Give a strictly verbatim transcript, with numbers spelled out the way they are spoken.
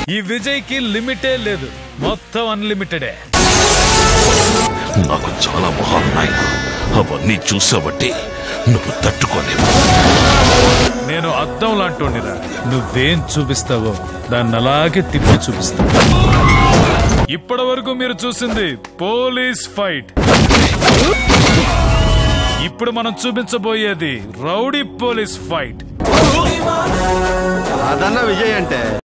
ఈ విజయ్ కి లిమిటే లేదు, మొత్తం అన్లిమిటెడే. నాకు చాలా మొహాలు నాయన, అవన్నీ చూసాబట్టి నువ్వు తట్టుకోలేవు. నేను అద్దం లాంటోనిరా, నువ్వేం చూపిస్తావో దాన్ని అలాగే తిప్పి చూపిస్తా. ఇప్పటి వరకు మీరు చూసింది పోలీస్ ఫైట్, ఇప్పుడు మనం చూపించబోయేది రౌడీ పోలీస్ ఫైట్. అదన్న విజయ్ అంటే